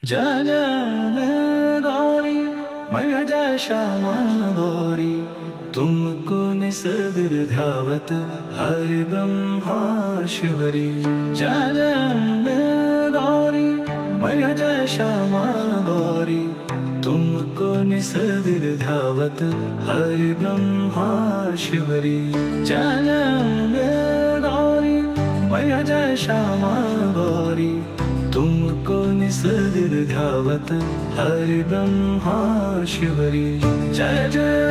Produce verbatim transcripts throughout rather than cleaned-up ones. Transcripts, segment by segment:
जय जय गौरी मैया जय श्यामा गौरी, तुमको निसदिर ध्यावत हरि ब्रह्मा शिवरी। जय जय गौरी मैया जय श्यामा गौरी, तुमको निसदिर ध्यावत हरि ब्रह्मा शिवरी। जय जय गौरी मैया जय श्यामा गौरी, तुमको निसदिर ध्यावत हरि ब्रह्मा शिवरी। जय जय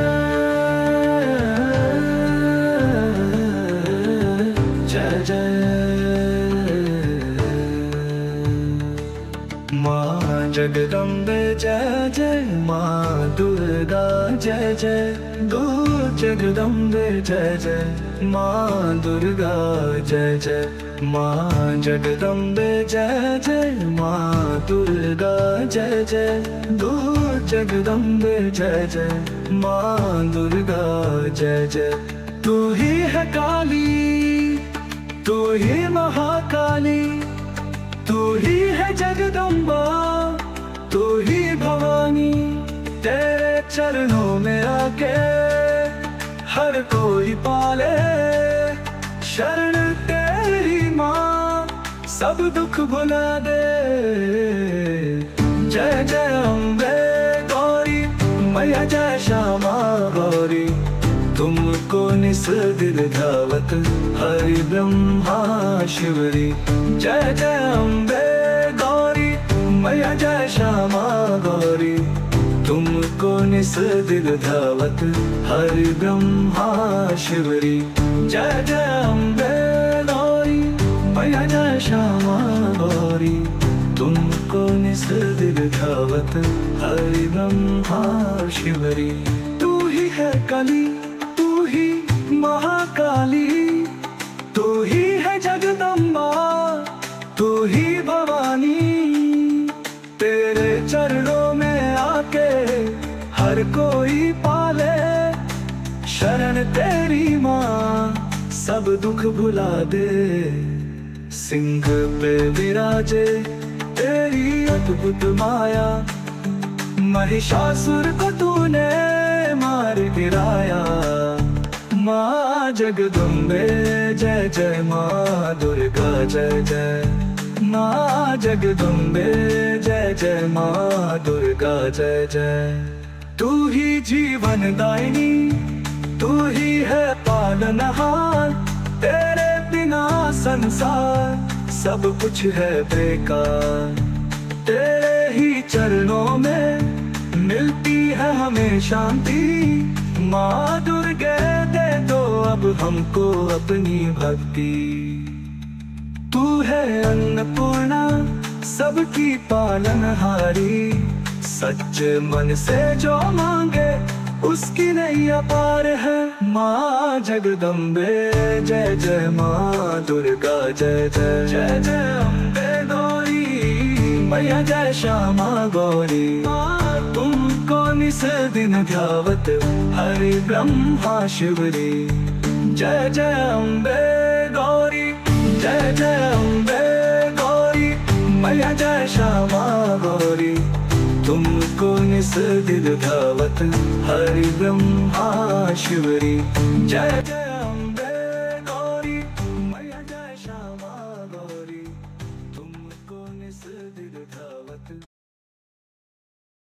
जय जय माँ जगदम्बे जय जय, माँ दुर्गा जय जय, दो जगदम्बे जय जय, माँ दुर्गा जय जय, माँ जगदम्बे जय जय, माँ दुर्गा जय जय, दो जगदम्बे जय जय, माँ दुर्गा जय जय। तू ही है काली, तू ही महाकाली, तू ही है जगदम्बा, तू ही भवानी। तेरे चरणों में आके हर कोई पाले, शरण तेरी माँ सब दुख भुला दे। जय जय अम्बे गौरी मैया जय श्यामा गौरी, तुमको निसदिर ध्यावत हरि ब्रह्मा शिवरी। जय जय अम्बे गौरी मैया जय श्यामा गौरी, तुमको निसदिर ध्यावत हरि ब्रह्मा शिवरी। जय जय अम्बे गौरी मैया जय श्यामा गौरी, तुमको निसदिर ध्यावत हरि ब्रह्मा शिवरी। तू ही है काली, तू ही महाकाली, तू ही है जगदम्बा, तू ही भवानी। तेरे चरणों में आके हर कोई पाले, शरण तेरी माँ सब दुख भुला दे। सिंह पे विराजे तेरी अद्भुत माया, महिषासुर को तूने मार गिराया। माँ जगदम्बे जय जय, माँ दुर्गा जय जय, माँ जगदम्बे जय जय, माँ दुर्गा जय जय। तू ही जीवन दायिनी, तू ही है पालनहार, तेरे बिना संसार सब कुछ है बेकार। तेरे ही चरणों में मिलती है हमें शांति, माँ दुर्गे दे दो अब हमको अपनी भक्ति। तू है अन्नपूर्णा सबकी पालनहारी, सच्चे मन से जो मांगे उसकी नैया पार है। माँ जगदम्बे जय जय, माँ दुर्गा जय जय, जय जय अम्बे गौरी मैया जय श्यामा गौरी, माँ तुमको निसदिन ध्यावत हरि ब्रह्मा शिवरी। जय जय अम्बे गौरी, जय जय अम्बे गौरी मैया जय श्यामा गौरी, तुमको निसदिर ध्यावत हरि ब्रह्मा शिवरी। जय जय